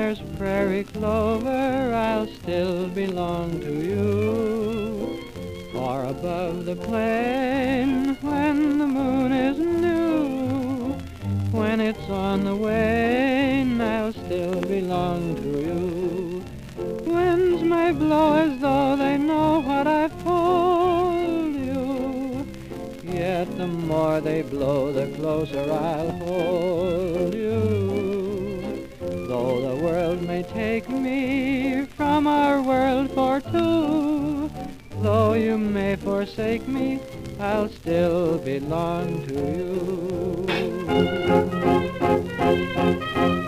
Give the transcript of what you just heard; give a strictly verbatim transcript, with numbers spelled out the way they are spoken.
there's prairie clover, I'll still belong to you. Far above the plain, when the moon is new, when it's on the wane, I'll still belong to you. Winds may blow as though they know what I've told you, yet the more they blow, the closer I'll hold you. Though the world may take me from our world for two, though you may forsake me, I'll still belong to you.